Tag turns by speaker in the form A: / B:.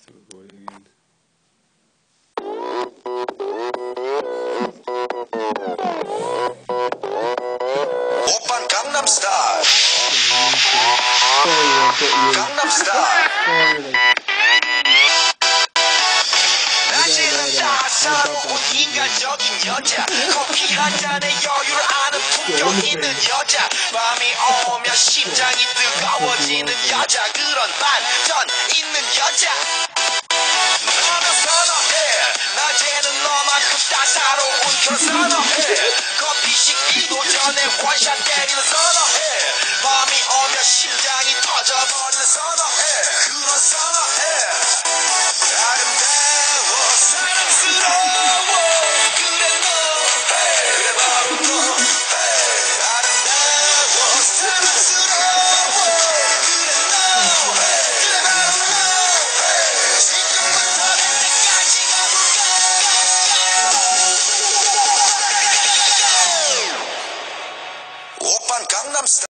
A: recording again.
B: 오빤 강남스타일. 강남스타일. 낮에는 따사로운 인간적인 여자, 커피 한 잔에 여유를 아는 품격 있는 여자, 밤이 오면 심장이 뜨거워지는 여자, 그런 반전 있는 여자. 너는 선호해. 낮에는 너만큼 따사로운 그런 선호해. 커피 식기도 전에 원샷 때리는 선호해. 밤이 오면 심장이 터져버리는 선호해. 그런 선호해. 아름다워 사랑스러워. 그래 너, 그래 바로 너. 아름다워 사랑스러워. 그래 너, 그래 바로 너. 지금부터 내 때까지 가볼까. 오빤 강남스타일.